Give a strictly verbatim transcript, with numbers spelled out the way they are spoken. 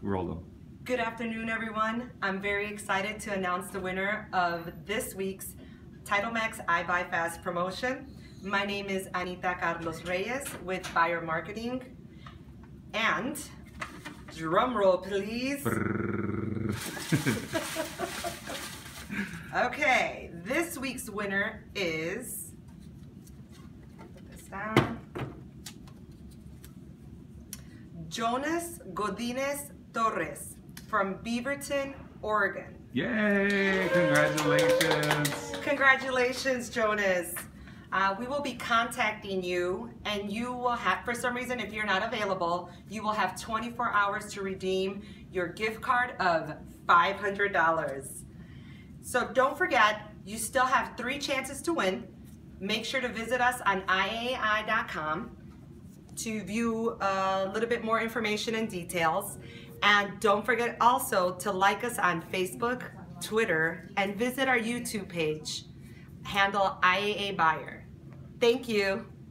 roll them. Good afternoon, everyone. I'm very excited to announce the winner of this week's TitleMax I Buy Fast promotion. My name is Anita Carlos Reyes with Buyer Marketing. And, drum roll please. Okay, this week's winner is, put this down, Jonas Godinez Torres from Beaverton, Oregon. Yay! Congratulations! Congratulations, Jonas. Uh, we will be contacting you, and you will have, for some reason, if you're not available, you will have twenty-four hours to redeem your gift card of five hundred dollars. So don't forget, you still have three chances to win. Make sure to visit us on I A I dot com to view a little bit more information and details. And don't forget also to like us on Facebook, Twitter, and visit our YouTube page, handle I A A Buyer. Thank you.